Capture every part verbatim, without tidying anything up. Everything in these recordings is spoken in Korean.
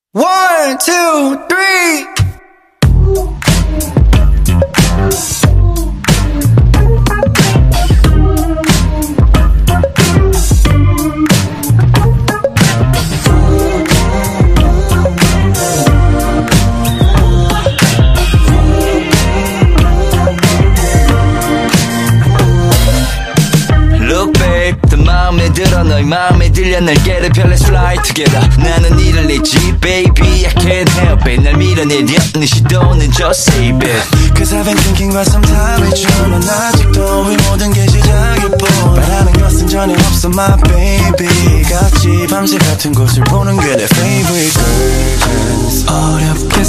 One, two, three. Look babe, 더 마음에 들어 너의 마음에 들려 날 get it, let's fly together. 나는 이를 내지 baby, I can't help it. 날 밀어내려 네 시도는 just save it. Cause I've been thinking about some time with you. 넌 아직도 이 모든 게 시작일 뿐. 바라는 것은 전혀 없어 my baby. 같이 밤새 같은 곳을 보는 게 내 favorite curtains. 어렵게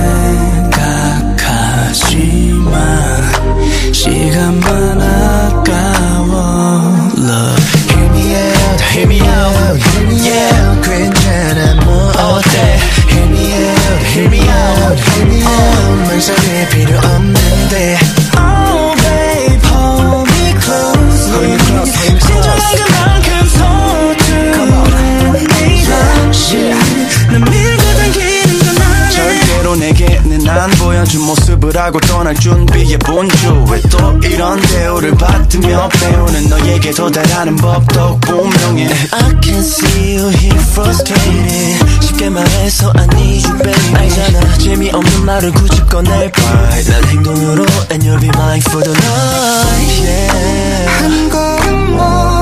생각하지만 시간만 아까워. Love, hear me out, hear me out, hear me out. 괜찮아 뭐 어때? Hear me out, hear me out, hear me out. 망설일 필요 없는데. Oh babe, hold me close. Hold me close, hold me close. 진정한 그만큼 서투른 이 당신. 난 밀고 당기는 건 아네. 절대로 내게는 안 보여준 모습을 하고 떠날 준비해 본 주. 왜 또 이런 대우를 받으며 배우는 너에게 도달하는 법도 분명해. I can see you here frustrated. 쉽게 말해서 I need you baby. 알잖아 재미없는 말을 굳이 꺼낼 pride. 난 행동으로 and you'll be mine for the night. Yeah. 한 걸음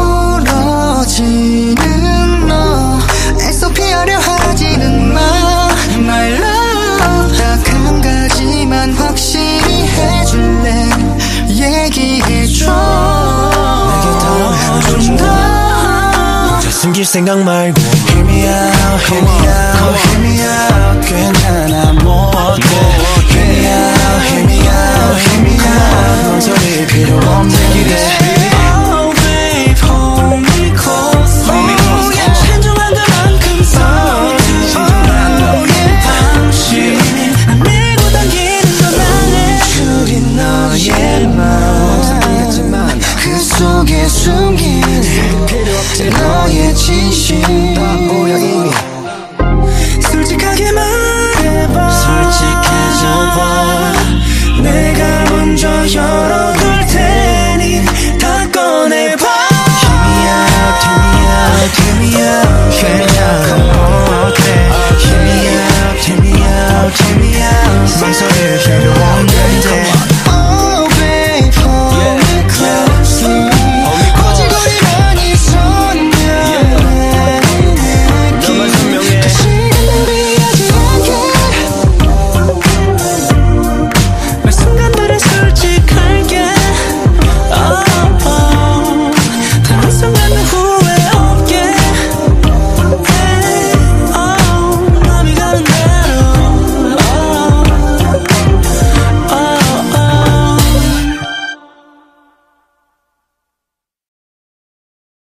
멀어지는 너 애써 피하려 하지는 마 My love 딱 한 가지만 확실히 해줄래 얘기해줘 좀 더 숨길 생각 말고 Hear me out, hear me out, hear me out. 괜찮아 뭐 어때? Hear me out, hear me out, hear me out. 망설일 필요 없는 기대. Oh babe, hold me close, hold me close. 신중한 그만큼 서투른 당신. 난 밀고 당기는 건 아네. 줄인 너의 맘 그 속에 숨긴 너의 진심 다 보여 이미.